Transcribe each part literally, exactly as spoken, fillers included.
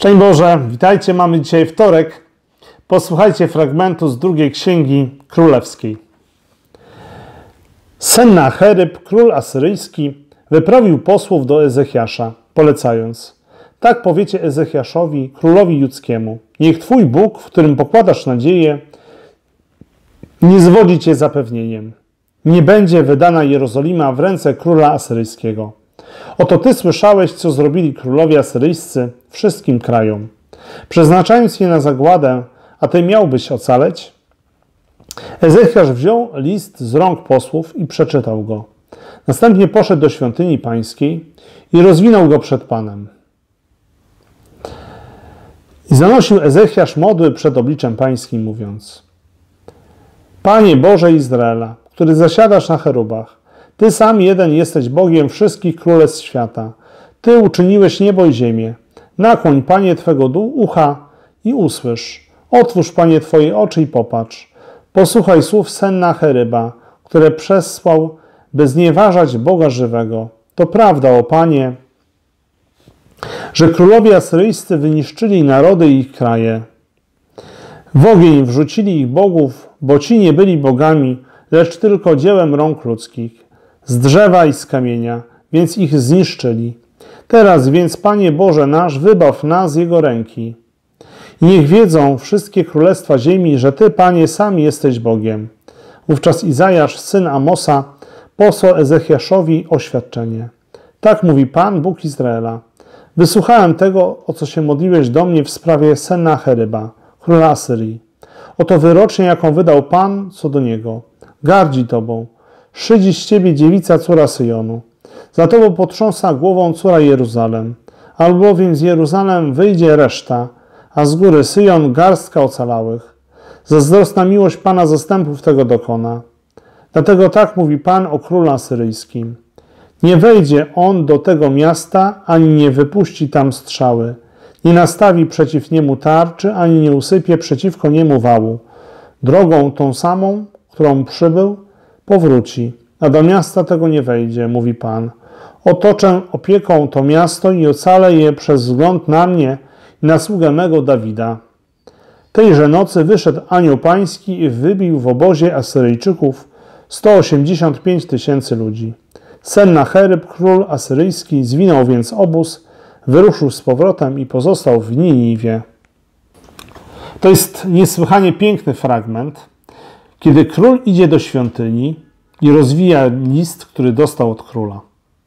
Szczęść Boże, witajcie, mamy dzisiaj wtorek. Posłuchajcie fragmentu z drugiej księgi królewskiej. Sennacheryb, król asyryjski, wyprawił posłów do Ezechiasza, polecając: tak powiecie Ezechiaszowi, królowi judzkiemu: niech Twój Bóg, w którym pokładasz nadzieję, nie zwodzi Cię zapewnieniem. Nie będzie wydana Jerozolima w ręce króla asyryjskiego. Oto Ty słyszałeś, co zrobili królowie asyryjscy wszystkim krajom, przeznaczając je na zagładę, a Ty miałbyś ocaleć? Ezechiasz wziął list z rąk posłów i przeczytał go. Następnie poszedł do świątyni pańskiej i rozwinął go przed Panem. I zanosił Ezechiasz modły przed obliczem pańskim, mówiąc: Panie Boże Izraela, który zasiadasz na cherubach, Ty sam jeden jesteś Bogiem wszystkich królestw świata. Ty uczyniłeś niebo i ziemię. Nakłoń, Panie, Twego ucha i usłysz. Otwórz, Panie, Twoje oczy i popatrz. Posłuchaj słów Sennacheryba, które przesłał, by znieważać Boga żywego. To prawda, o Panie, że królowie asyryjscy wyniszczyli narody i ich kraje. W ogień wrzucili ich bogów, bo ci nie byli bogami, lecz tylko dziełem rąk ludzkich, z drzewa i z kamienia, więc ich zniszczyli. Teraz więc, Panie Boże nasz, wybaw nas z Jego ręki. I niech wiedzą wszystkie królestwa ziemi, że Ty, Panie, sam jesteś Bogiem. Wówczas Izajasz, syn Amosa, posłał Ezechiaszowi oświadczenie. Tak mówi Pan, Bóg Izraela. Wysłuchałem tego, o co się modliłeś do mnie w sprawie Sennacheryba, króla Asyrii. Oto wyrocznie, jaką wydał Pan co do niego. Gardzi Tobą. Szydzi z Ciebie dziewica, córa Syjonu. Za Tobą potrząsa głową córa Jeruzalem. Albowiem z Jeruzalem wyjdzie reszta, a z góry Syjon garstka ocalałych. Zazdrosna miłość Pana zastępów tego dokona. Dlatego tak mówi Pan o królu asyryjskim. Nie wejdzie on do tego miasta, ani nie wypuści tam strzały. Nie nastawi przeciw niemu tarczy, ani nie usypie przeciwko niemu wału. Drogą tą samą, którą przybył, powróci, a do miasta tego nie wejdzie, mówi Pan. Otoczę opieką to miasto i ocalę je przez wzgląd na mnie i na sługę mego Dawida. Tejże nocy wyszedł anioł pański i wybił w obozie Asyryjczyków sto osiemdziesiąt pięć tysięcy ludzi. Sennacheryb, król asyryjski, zwinął więc obóz, wyruszył z powrotem i pozostał w Niniwie. To jest niesłychanie piękny fragment, kiedy król idzie do świątyni i rozwija list, który dostał od króla,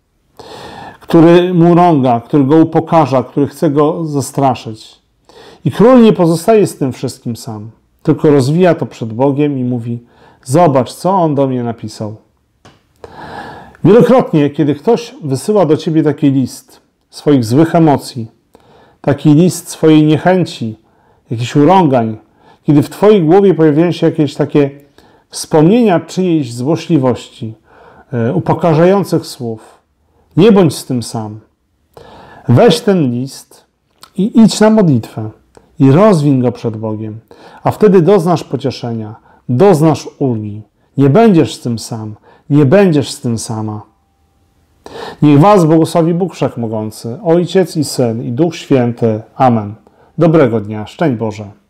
który mu rąga, który go upokarza, który chce go zastraszyć. I król nie pozostaje z tym wszystkim sam, tylko rozwija to przed Bogiem i mówi: zobacz, co on do mnie napisał. Wielokrotnie, kiedy ktoś wysyła do ciebie taki list swoich złych emocji, taki list swojej niechęci, jakichś urągań, kiedy w twojej głowie pojawiają się jakieś takie wspomnienia czyjejś złośliwości, yy, upokarzających słów, nie bądź z tym sam. Weź ten list i idź na modlitwę i rozwiń go przed Bogiem, a wtedy doznasz pocieszenia, doznasz ulgi. Nie będziesz z tym sam, nie będziesz z tym sama. Niech was błogosławi Bóg Wszechmogący, Ojciec i Syn i Duch Święty. Amen. Dobrego dnia. Szczęść Boże.